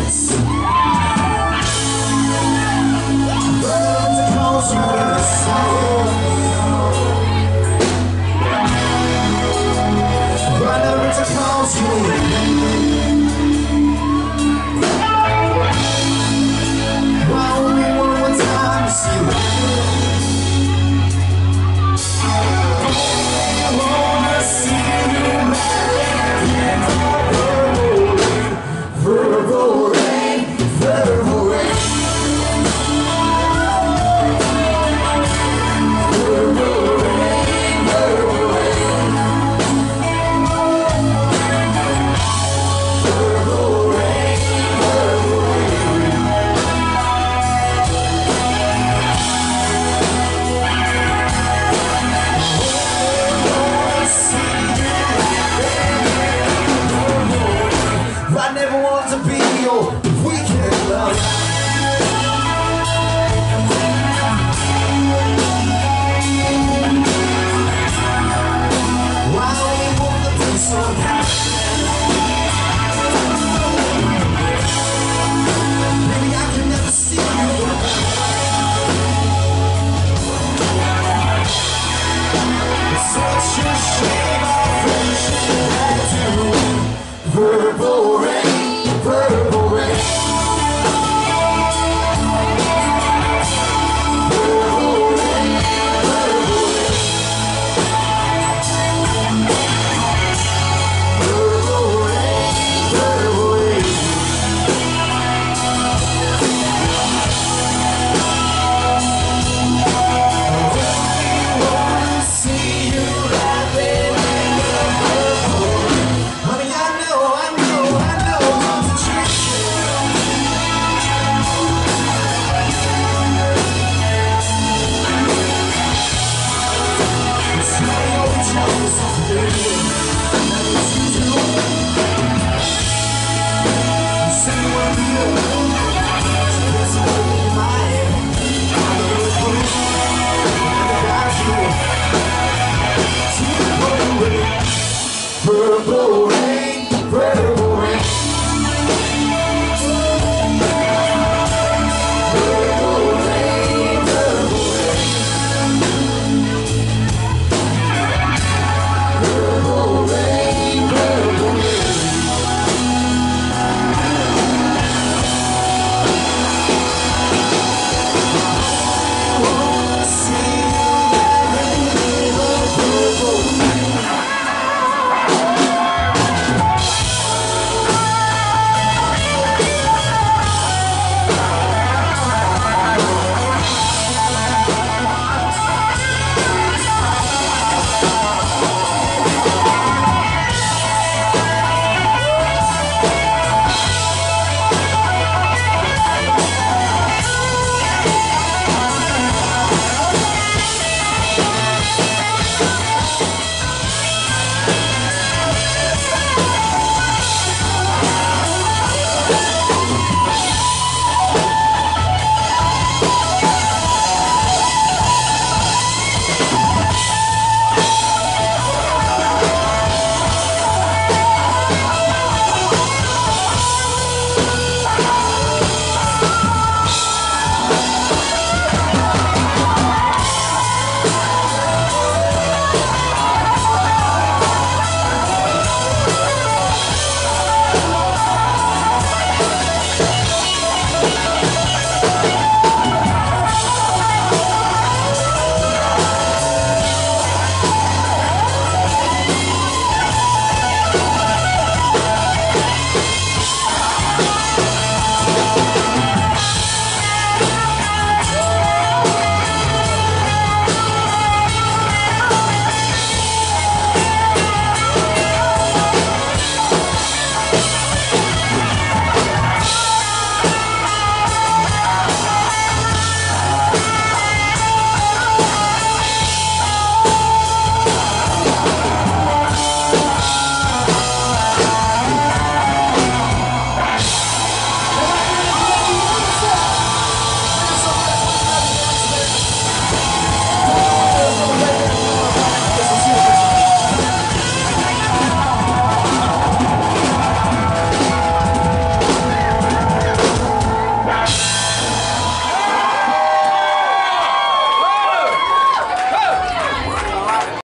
Purple rain, purple rain. Purple rain, purple rain. Purple rain, purple rain. I wanna see you laughing in the purple rain. Honey, I know what to treat you. It's my old choice of living. It's easy to say what you do. It's in my head. I know it's good. I got you. Purple